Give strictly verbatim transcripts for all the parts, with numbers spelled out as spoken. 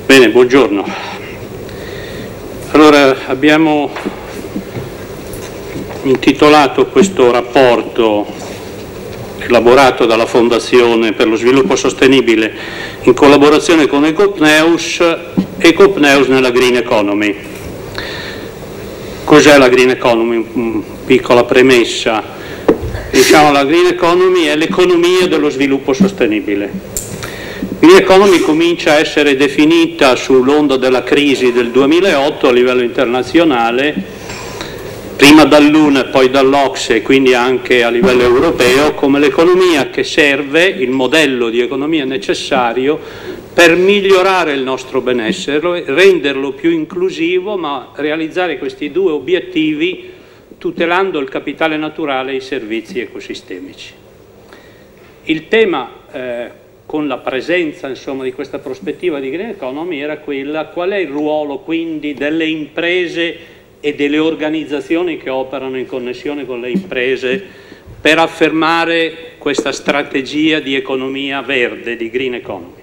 Bene, buongiorno. Allora, abbiamo intitolato questo rapporto elaborato dalla Fondazione per lo Sviluppo Sostenibile in collaborazione con Ecopneus, Ecopneus nella Green Economy. Cos'è la Green Economy? Una piccola premessa. Diciamo, la Green Economy è l'economia dello sviluppo sostenibile. Green Economy comincia a essere definita sull'onda della crisi del duemilaotto a livello internazionale, prima dall'U N E, poi dall'O C S E e quindi anche a livello europeo, come l'economia che serve, il modello di economia necessario per migliorare il nostro benessere, renderlo più inclusivo, ma realizzare questi due obiettivi tutelando il capitale naturale e i servizi ecosistemici. Il tema eh, con la presenza insomma, di questa prospettiva di Green Economy era quella: qual è il ruolo quindi delle imprese e delle organizzazioni che operano in connessione con le imprese per affermare questa strategia di economia verde, di Green Economy.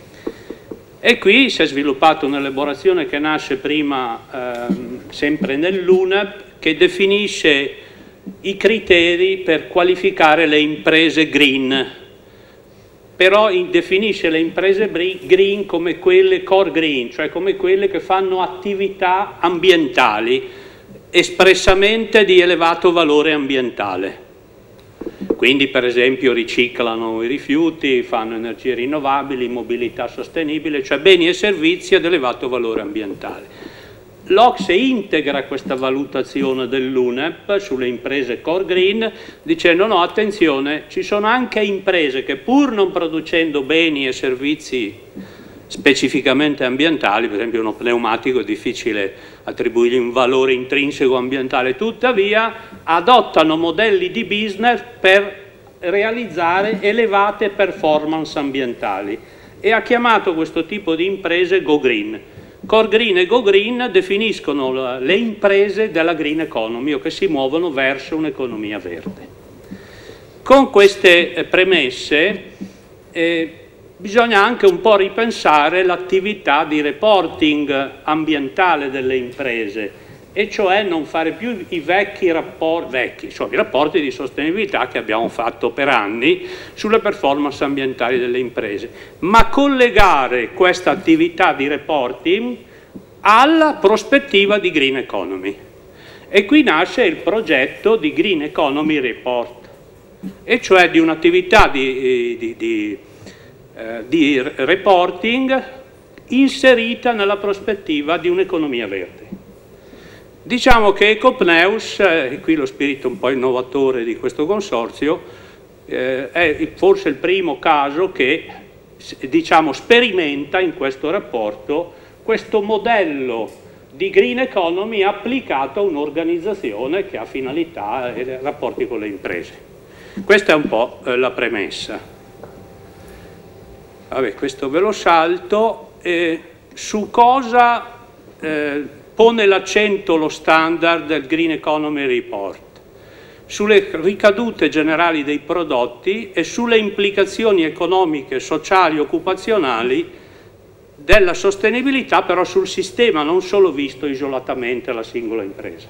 E qui si è sviluppata un'elaborazione che nasce prima ehm, sempre nell'U N E P, che definisce i criteri per qualificare le imprese green, però definisce le imprese green come quelle core green, cioè come quelle che fanno attività ambientali espressamente di elevato valore ambientale. Quindi per esempio riciclano i rifiuti, fanno energie rinnovabili, mobilità sostenibile, cioè beni e servizi ad elevato valore ambientale. L'O C S E integra questa valutazione dell'U N E P sulle imprese core green dicendo no, attenzione, ci sono anche imprese che pur non producendo beni e servizi specificamente ambientali, per esempio uno pneumatico è difficile attribuirgli un valore intrinseco ambientale, tuttavia adottano modelli di business per realizzare elevate performance ambientali e ha chiamato questo tipo di imprese Go Green. Core Green e Go Green definiscono le imprese della Green Economy o che si muovono verso un'economia verde. Con queste premesse eh, bisogna anche un po' ripensare l'attività di reporting ambientale delle imprese, e cioè non fare più i vecchi rapporti, vecchi, cioè i rapporti di sostenibilità che abbiamo fatto per anni sulle performance ambientali delle imprese, ma collegare questa attività di reporting alla prospettiva di Green Economy. E qui nasce il progetto di Green Economy Report, e cioè di un'attività di, di, di, eh, di reporting inserita nella prospettiva di un'economia verde. Diciamo che Ecopneus, e qui lo spirito un po' innovatore di questo consorzio, eh, è forse il primo caso che diciamo, sperimenta in questo rapporto questo modello di Green Economy applicato a un'organizzazione che ha finalità e rapporti con le imprese. Questa è un po' eh, la premessa. Vabbè, questo ve lo salto. Eh, su cosa eh, pone l'accento lo standard del Green Economy Report? Sulle ricadute generali dei prodotti e sulle implicazioni economiche, sociali e occupazionali della sostenibilità, però sul sistema, non solo visto isolatamente alla singola impresa.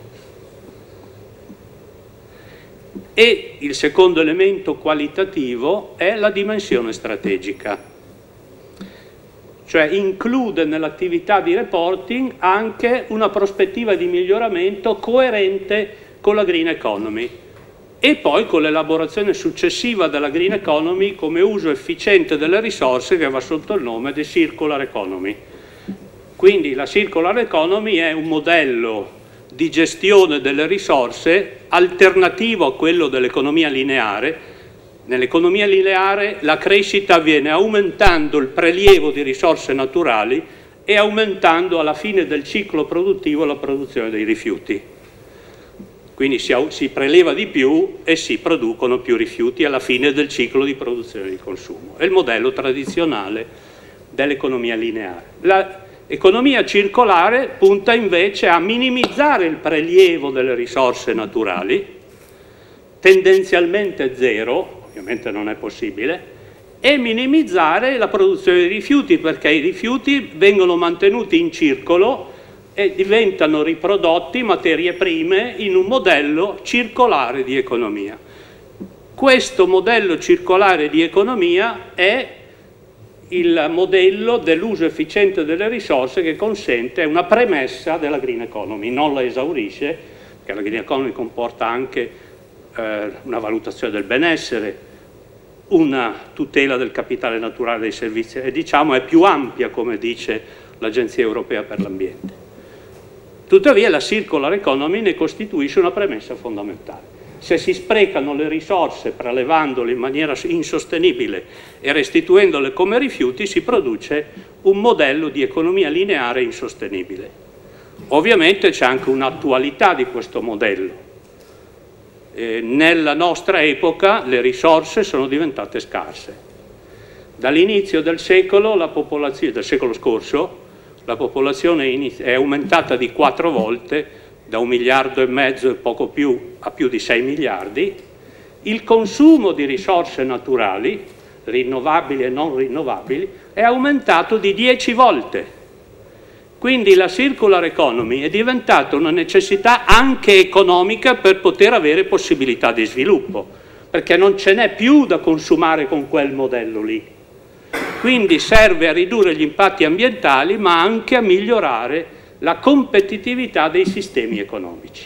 E il secondo elemento qualitativo è la dimensione strategica. Cioè include nell'attività di reporting anche una prospettiva di miglioramento coerente con la Green Economy e poi con l'elaborazione successiva della Green Economy come uso efficiente delle risorse, che va sotto il nome di Circular Economy. Quindi la Circular Economy è un modello di gestione delle risorse alternativo a quello dell'economia lineare. Nell'economia lineare la crescita avviene aumentando il prelievo di risorse naturali e aumentando alla fine del ciclo produttivo la produzione dei rifiuti. Quindi si, si preleva di più e si producono più rifiuti alla fine del ciclo di produzione e di consumo. È il modello tradizionale dell'economia lineare. L'economia circolare punta invece a minimizzare il prelievo delle risorse naturali, tendenzialmente zero, ovviamente non è possibile, e minimizzare la produzione di rifiuti, perché i rifiuti vengono mantenuti in circolo e diventano riprodotti materie prime in un modello circolare di economia. Questo modello circolare di economia è il modello dell'uso efficiente delle risorse che consente, è una premessa della green economy, non la esaurisce, perché la green economy comporta anche eh, una valutazione del benessere, una tutela del capitale naturale dei servizi, e diciamo è più ampia, come dice l'Agenzia Europea per l'Ambiente. Tuttavia la circular economy ne costituisce una premessa fondamentale. Se si sprecano le risorse prelevandole in maniera insostenibile e restituendole come rifiuti, si produce un modello di economia lineare insostenibile. Ovviamente c'è anche un'attualità di questo modello. Eh, nella nostra epoca le risorse sono diventate scarse. Dall'inizio del secolo, la popolazione, del secolo scorso, la popolazione è aumentata di quattro volte, da un miliardo e mezzo e poco più a più di sei miliardi, il consumo di risorse naturali, rinnovabili e non rinnovabili, è aumentato di dieci volte. Quindi la circular economy è diventata una necessità anche economica per poter avere possibilità di sviluppo, perché non ce n'è più da consumare con quel modello lì. Quindi serve a ridurre gli impatti ambientali, ma anche a migliorare la competitività dei sistemi economici.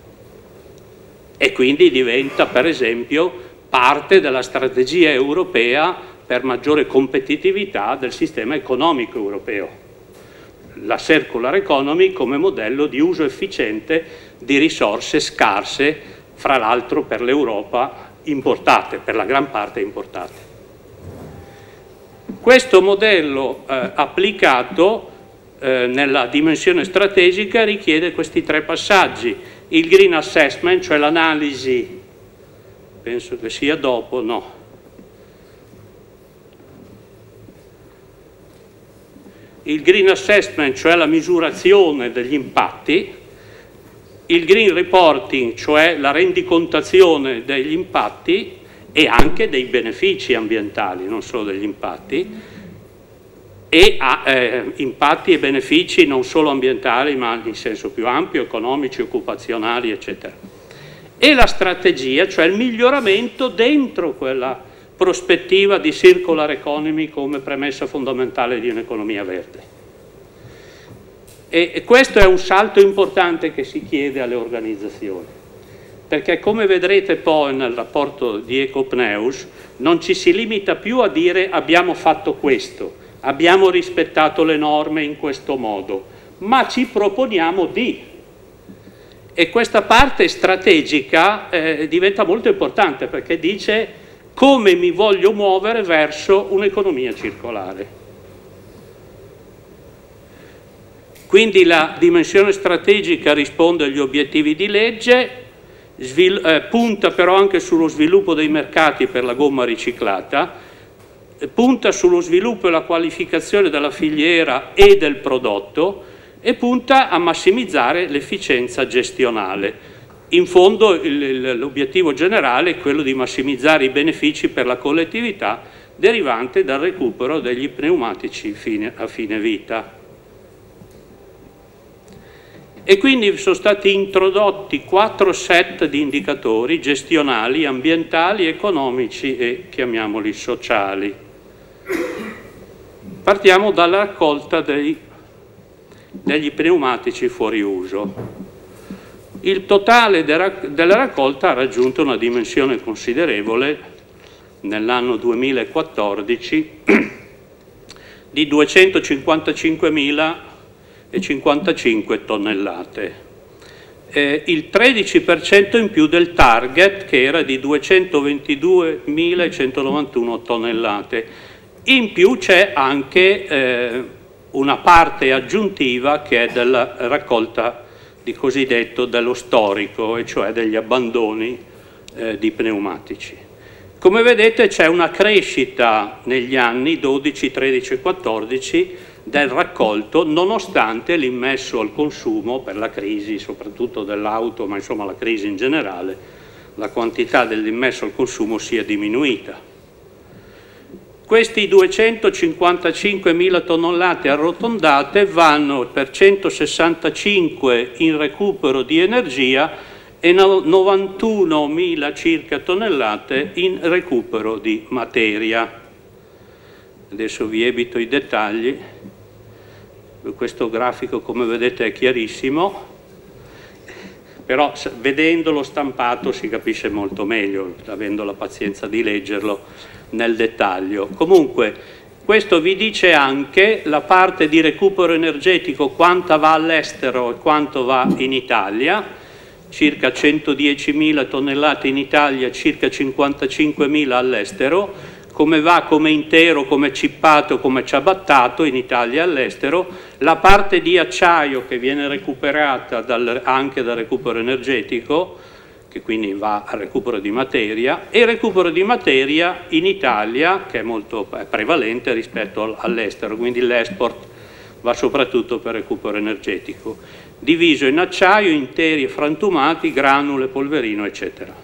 E quindi diventa, per esempio, parte della strategia europea per maggiore competitività del sistema economico europeo. La circular economy come modello di uso efficiente di risorse scarse, fra l'altro per l'Europa importate, per la gran parte importate. Questo modello eh, applicato eh, nella dimensione strategica richiede questi tre passaggi. Il green assessment, cioè l'analisi, penso che sia dopo, no. Il green assessment, cioè la misurazione degli impatti, il green reporting, cioè la rendicontazione degli impatti e anche dei benefici ambientali, non solo degli impatti, e ha, eh, impatti e benefici non solo ambientali, ma in senso più ampio, economici, occupazionali, eccetera. E la strategia, cioè il miglioramento dentro quella prospettiva di circular economy come premessa fondamentale di un'economia verde. E, e questo è un salto importante che si chiede alle organizzazioni, perché come vedrete poi nel rapporto di Ecopneus non ci si limita più a dire abbiamo fatto questo, abbiamo rispettato le norme in questo modo, ma ci proponiamo di. E questa parte strategica eh, diventa molto importante, perché dice come mi voglio muovere verso un'economia circolare. Quindi la dimensione strategica risponde agli obiettivi di legge, svil- eh, punta però anche sullo sviluppo dei mercati per la gomma riciclata, eh, punta sullo sviluppo e la qualificazione della filiera e del prodotto e punta a massimizzare l'efficienza gestionale. In fondo l'obiettivo generale è quello di massimizzare i benefici per la collettività derivanti dal recupero degli pneumatici fine, a fine vita. E quindi sono stati introdotti quattro set di indicatori gestionali, ambientali, economici e chiamiamoli sociali. Partiamo dalla raccolta dei, degli pneumatici fuori uso. Il totale della raccolta ha raggiunto una dimensione considerevole nell'anno duemilaquattordici di duecentocinquantacinquemilacinquantacinque tonnellate, eh, il tredici per cento in più del target che era di duecentoventiduemilacentonovantuno tonnellate. In più c'è anche eh, una parte aggiuntiva che è della raccolta di cosiddetto dello storico, e cioè degli abbandoni eh, di pneumatici. Come vedete c'è una crescita negli anni dodici, tredici e quattordici del raccolto, nonostante l'immesso al consumo per la crisi, soprattutto dell'auto, ma insomma la crisi in generale, la quantità dell'immesso al consumo sia diminuita. Questi duecentocinquantacinquemila tonnellate arrotondate vanno per centosessantacinque in recupero di energia e novantunomila circa tonnellate in recupero di materia. Adesso vi evito i dettagli, questo grafico come vedete è chiarissimo, però vedendolo stampato si capisce molto meglio, avendo la pazienza di leggerlo nel dettaglio. Comunque questo vi dice anche la parte di recupero energetico, quanta va all'estero e quanto va in Italia, circa centodiecimila tonnellate in Italia, circa cinquantacinquemila all'estero, come va come intero, come cippato, come ciabattato in Italia e all'estero, la parte di acciaio che viene recuperata dal, anche dal recupero energetico, che quindi va al recupero di materia, e il recupero di materia in Italia, che è molto è prevalente rispetto all'estero, quindi l'export va soprattutto per recupero energetico, diviso in acciaio, interi e frantumati, granule, polverino, eccetera.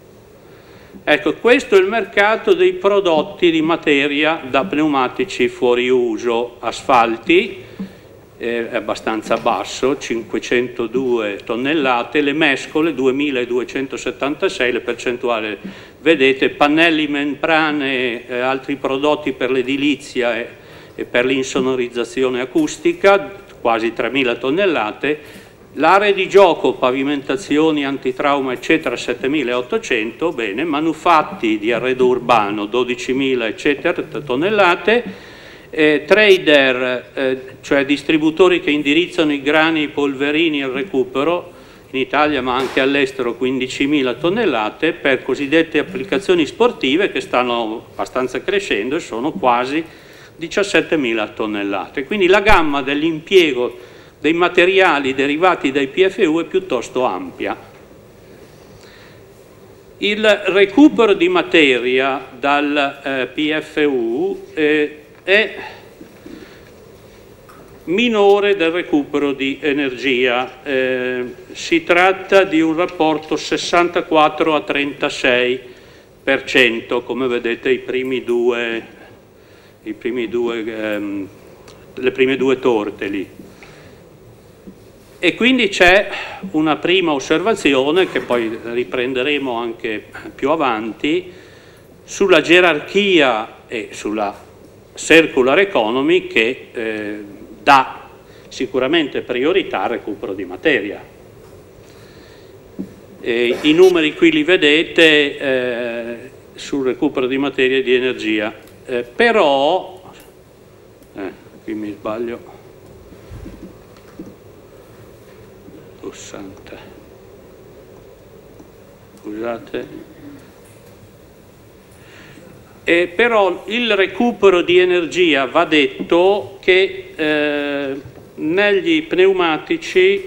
Ecco, questo è il mercato dei prodotti di materia da pneumatici fuori uso. Asfalti, eh, è abbastanza basso, cinquecentodue tonnellate, le mescole duemiladuecentosettantasei, le percentuali vedete, pannelli, membrane, eh, altri prodotti per l'edilizia e, e per l'insonorizzazione acustica, quasi tremila tonnellate, l'area di gioco, pavimentazioni, antitrauma, eccetera, settemilaottocento, bene, manufatti di arredo urbano, dodicimila, eccetera, tonnellate, eh, trader, eh, cioè distributori che indirizzano i grani, i polverini al recupero, in Italia ma anche all'estero quindicimila tonnellate, per cosiddette applicazioni sportive che stanno abbastanza crescendo e sono quasi diciassettemila tonnellate. Quindi la gamma dell'impiego dei materiali derivati dai P F U è piuttosto ampia. Il recupero di materia dal eh, P F U eh, è minore del recupero di energia. Eh, si tratta di un rapporto sessantaquattro a trentasei per cento, come vedete i primi due, i primi due, ehm, le prime due torte lì. E quindi c'è una prima osservazione, che poi riprenderemo anche più avanti, sulla gerarchia e sulla circular economy che eh, dà sicuramente priorità al recupero di materia. E i numeri qui li vedete eh, sul recupero di materia e di energia, eh, però, eh, qui mi sbaglio, santa. Scusate. E però il recupero di energia, va detto che eh, negli pneumatici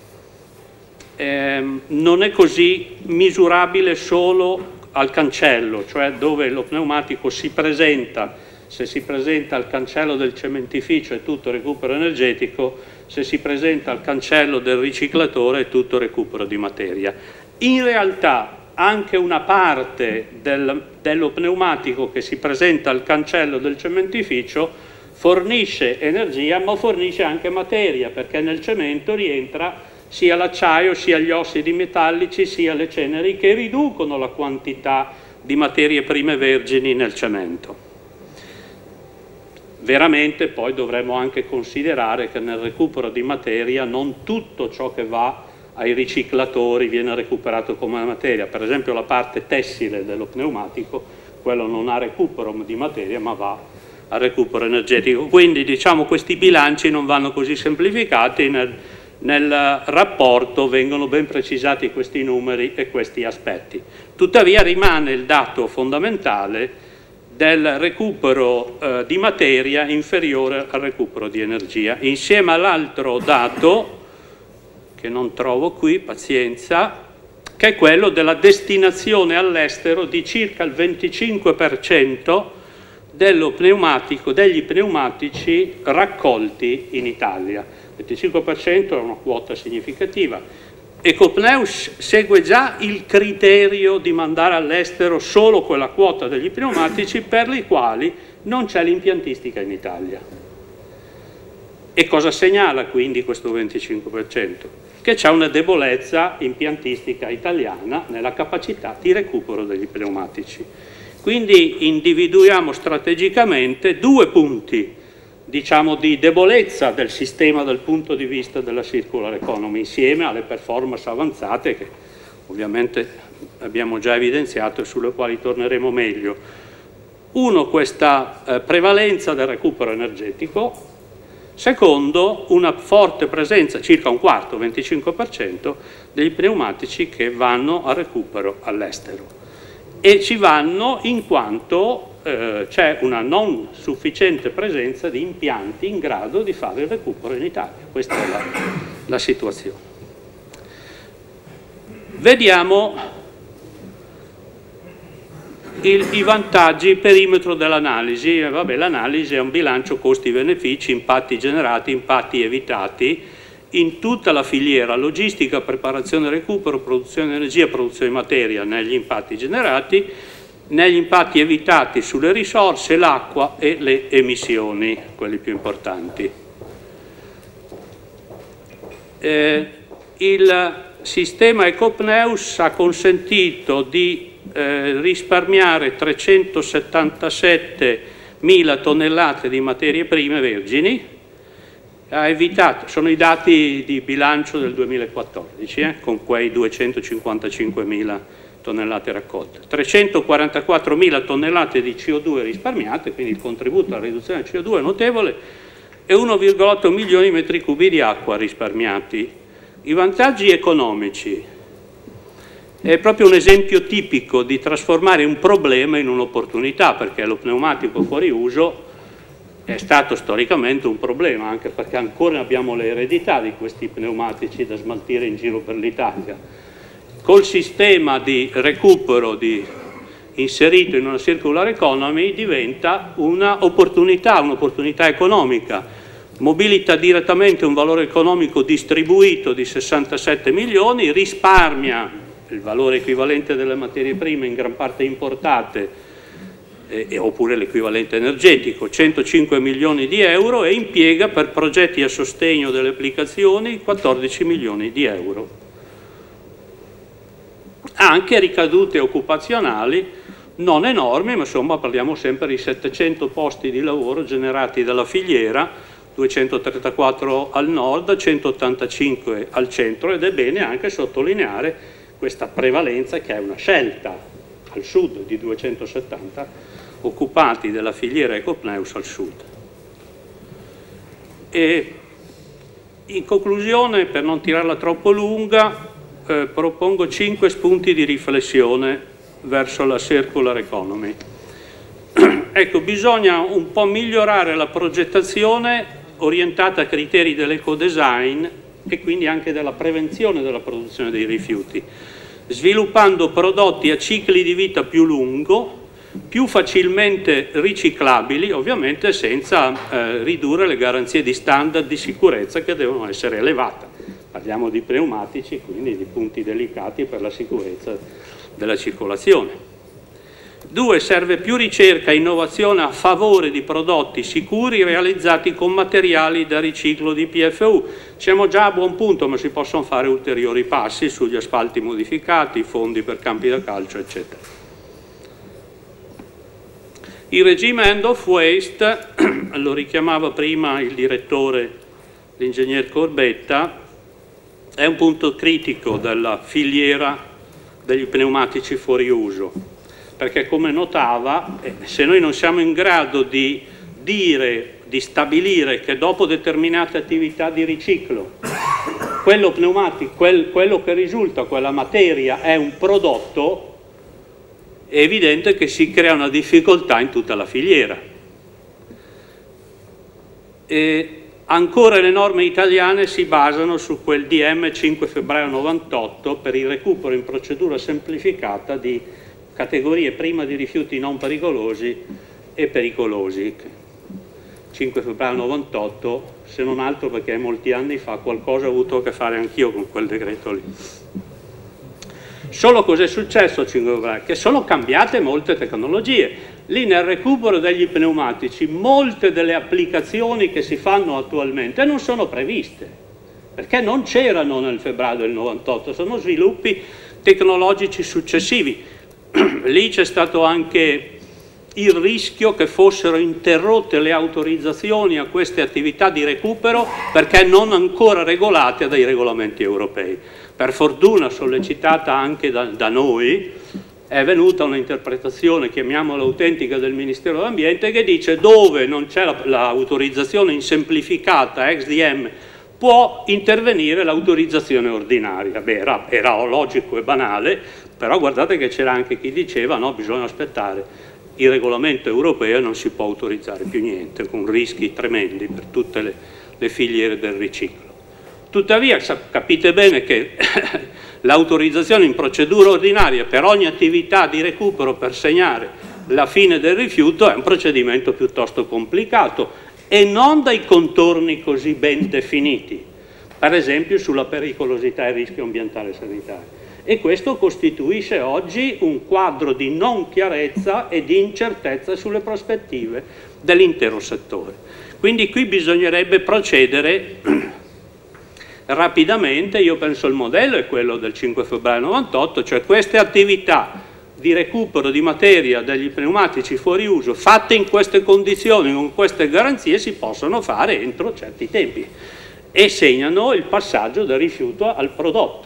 eh, non è così misurabile solo al cancello, cioè dove lo pneumatico si presenta. Se si presenta al cancello del cementificio è tutto recupero energetico, se si presenta al cancello del riciclatore è tutto recupero di materia. In realtà anche una parte del, dello pneumatico che si presenta al cancello del cementificio fornisce energia, ma fornisce anche materia, perché nel cemento rientra sia l'acciaio, sia gli ossidi metallici, sia le ceneri, che riducono la quantità di materie prime vergini nel cemento. Veramente poi dovremmo anche considerare che nel recupero di materia non tutto ciò che va ai riciclatori viene recuperato come materia. Per esempio la parte tessile dello pneumatico, quello non ha recupero di materia ma va al recupero energetico. Quindi diciamo questi bilanci non vanno così semplificati, nel, nel rapporto vengono ben precisati questi numeri e questi aspetti. Tuttavia rimane il dato fondamentale del recupero eh, di materia inferiore al recupero di energia, insieme all'altro dato, che non trovo qui, pazienza, che è quello della destinazione all'estero di circa il venticinque per cento dello pneumatico, degli pneumatici raccolti in Italia. Il venticinque per cento è una quota significativa. Ecopneus segue già il criterio di mandare all'estero solo quella quota degli pneumatici per i quali non c'è l'impiantistica in Italia. E cosa segnala quindi questo venticinque per cento? Che c'è una debolezza impiantistica italiana nella capacità di recupero degli pneumatici. Quindi individuiamo strategicamente due punti, diciamo, di debolezza del sistema dal punto di vista della circular economy, insieme alle performance avanzate che ovviamente abbiamo già evidenziato e sulle quali torneremo meglio. Uno, questa eh, prevalenza del recupero energetico. Secondo, una forte presenza, circa un quarto, venticinque per cento, degli pneumatici che vanno a recupero all'estero. E ci vanno in quanto eh, c'è una non sufficiente presenza di impianti in grado di fare il recupero in Italia. Questa è la, la situazione. Vediamo Il, i vantaggi, il perimetro dell'analisi. Eh, vabbè, l'analisi è un bilancio costi-benefici, impatti generati, impatti evitati in tutta la filiera, logistica, preparazione, recupero, produzione di energia, produzione di materia negli impatti generati, negli impatti evitati sulle risorse, l'acqua e le emissioni, quelli più importanti. Eh, il sistema Ecopneus ha consentito di Eh, risparmiare trecentosettantasettemila tonnellate di materie prime vergini, ha evitato, sono i dati di bilancio del duemilaquattordici, eh, con quei duecentocinquantacinquemila tonnellate raccolte, trecentoquarantaquattromila tonnellate di C O due risparmiate, quindi il contributo alla riduzione del C O due è notevole, e uno virgola otto milioni di metri cubi di acqua risparmiati. I vantaggi economici. È proprio un esempio tipico di trasformare un problema in un'opportunità, perché lo pneumatico fuori uso è stato storicamente un problema, anche perché ancora abbiamo l'eredità di questi pneumatici da smaltire in giro per l'Italia. Col sistema di recupero di, inserito in una circular economy diventa un'opportunità, un'opportunità economica. Mobilita direttamente un valore economico distribuito di sessantasette milioni, risparmia il valore equivalente delle materie prime in gran parte importate, eh, oppure l'equivalente energetico, centocinque milioni di euro, e impiega per progetti a sostegno delle applicazioni quattordici milioni di euro. Ha anche ricadute occupazionali non enormi, ma insomma parliamo sempre di settecento posti di lavoro generati dalla filiera, duecentotrentaquattro al nord, centottantacinque al centro, ed è bene anche sottolineare questa prevalenza, che è una scelta al sud di duecentosettanta occupati della filiera Ecopneus al sud. E in conclusione, per non tirarla troppo lunga, eh, propongo cinque spunti di riflessione verso la circular economy. Ecco, bisogna un po' migliorare la progettazione orientata a criteri dell'ecodesign e quindi anche della prevenzione della produzione dei rifiuti, sviluppando prodotti a cicli di vita più lungo, più facilmente riciclabili, ovviamente senza eh, ridurre le garanzie di standard di sicurezza che devono essere elevate. Parliamo di pneumatici, quindi di punti delicati per la sicurezza della circolazione. Due, serve più ricerca e innovazione a favore di prodotti sicuri realizzati con materiali da riciclo di P F U. Siamo già a buon punto, ma si possono fare ulteriori passi sugli asfalti modificati, fondi per campi da calcio, eccetera. Il regime end of waste, lo richiamava prima il direttore, l'ingegner Corbetta, è un punto critico della filiera degli pneumatici fuori uso. Perché, come notava, eh, se noi non siamo in grado di dire, di stabilire che dopo determinate attività di riciclo quello pneumatico, quel, quello che risulta, quella materia è un prodotto, è evidente che si crea una difficoltà in tutta la filiera. E ancora le norme italiane si basano su quel D M cinque febbraio novantotto per il recupero in procedura semplificata di categorie prima di rifiuti non pericolosi e pericolosi. cinque febbraio novantotto, se non altro perché molti anni fa qualcosa ho avuto a che fare anch'io con quel decreto lì. Solo cos'è successo a cinque febbraio? Che sono cambiate molte tecnologie. Lì nel recupero degli pneumatici molte delle applicazioni che si fanno attualmente non sono previste, perché non c'erano nel febbraio del novantotto, sono sviluppi tecnologici successivi. Lì c'è stato anche il rischio che fossero interrotte le autorizzazioni a queste attività di recupero perché non ancora regolate dai regolamenti europei. Per fortuna, sollecitata anche da, da noi, è venuta un'interpretazione, chiamiamola autentica, del Ministero dell'Ambiente che dice dove non c'è l'autorizzazione in semplificata X D M può intervenire l'autorizzazione ordinaria. Beh, era, era logico e banale, però guardate che c'era anche chi diceva no, bisogna aspettare, il regolamento europeo non si può autorizzare più niente, con rischi tremendi per tutte le, le filiere del riciclo. Tuttavia capite bene che l'autorizzazione in procedura ordinaria per ogni attività di recupero per segnare la fine del rifiuto è un procedimento piuttosto complicato e non dai contorni così ben definiti, per esempio sulla pericolosità e rischio ambientale e sanitario. E questo costituisce oggi un quadro di non chiarezza e di incertezza sulle prospettive dell'intero settore. Quindi qui bisognerebbe procedere rapidamente. Io penso il modello è quello del cinque febbraio novantotto, cioè queste attività di recupero di materia degli pneumatici fuori uso fatte in queste condizioni, con queste garanzie, si possono fare entro certi tempi e segnano il passaggio dal rifiuto al prodotto.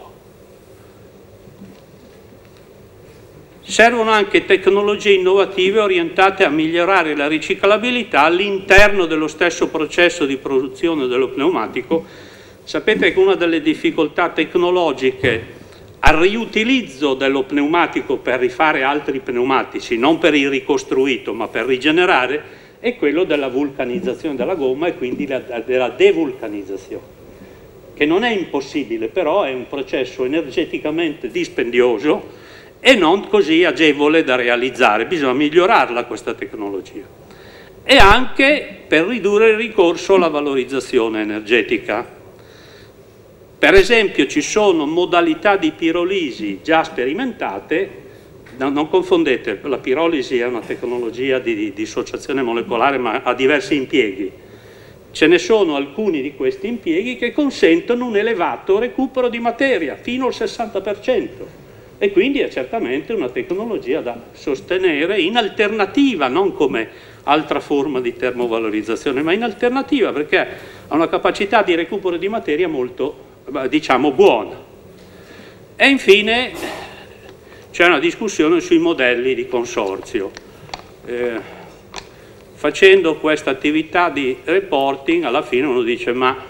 Servono anche tecnologie innovative orientate a migliorare la riciclabilità all'interno dello stesso processo di produzione dello pneumatico. Sapete che una delle difficoltà tecnologiche al riutilizzo dello pneumatico per rifare altri pneumatici, non per il ricostruito ma per rigenerare, è quello della vulcanizzazione della gomma e quindi della devulcanizzazione, che non è impossibile, però è un processo energeticamente dispendioso e non così agevole da realizzare. Bisogna migliorarla questa tecnologia. E anche per ridurre il ricorso alla valorizzazione energetica. Per esempio ci sono modalità di pirolisi già sperimentate, no, non confondete, la pirolisi è una tecnologia di, di dissociazione molecolare ma ha diversi impieghi. Ce ne sono alcuni di questi impieghi che consentono un elevato recupero di materia, fino al sessanta per cento. E quindi è certamente una tecnologia da sostenere in alternativa, non come altra forma di termovalorizzazione, ma in alternativa perché ha una capacità di recupero di materia molto, diciamo, buona. E infine c'è una discussione sui modelli di consorzio. Eh, facendo questa attività di reporting, alla fine uno dice ma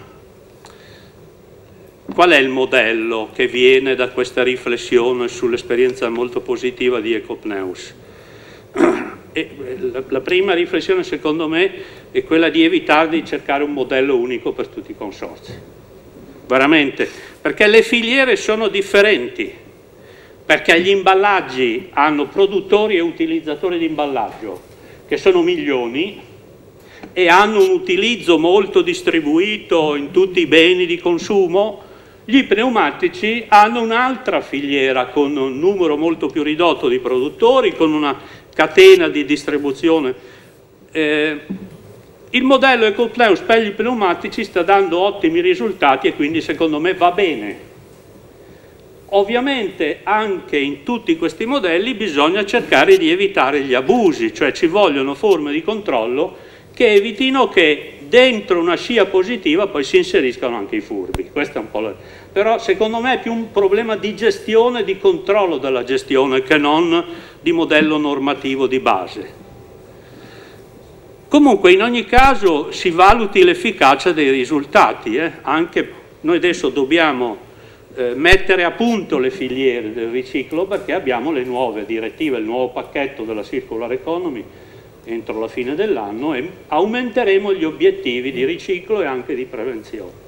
qual è il modello che viene da questa riflessione sull'esperienza molto positiva di Ecopneus? E la, la prima riflessione secondo me è quella di evitare di cercare un modello unico per tutti i consorzi, veramente, perché le filiere sono differenti, perché gli imballaggi hanno produttori e utilizzatori di imballaggio che sono milioni e hanno un utilizzo molto distribuito in tutti i beni di consumo. Gli pneumatici hanno un'altra filiera con un numero molto più ridotto di produttori, con una catena di distribuzione. Eh, il modello Ecopneus per gli pneumatici sta dando ottimi risultati e quindi secondo me va bene. Ovviamente anche in tutti questi modelli bisogna cercare di evitare gli abusi, cioè ci vogliono forme di controllo che evitino che dentro una scia positiva poi si inseriscano anche i furbi. Questo è un po' la... Però secondo me è più un problema di gestione, di controllo della gestione che non di modello normativo di base. Comunque in ogni caso si valuti l'efficacia dei risultati, eh? Anche noi adesso dobbiamo eh, mettere a punto le filiere del riciclo perché abbiamo le nuove direttive, il nuovo pacchetto della Circular Economy entro la fine dell'anno e aumenteremo gli obiettivi di riciclo e anche di prevenzione.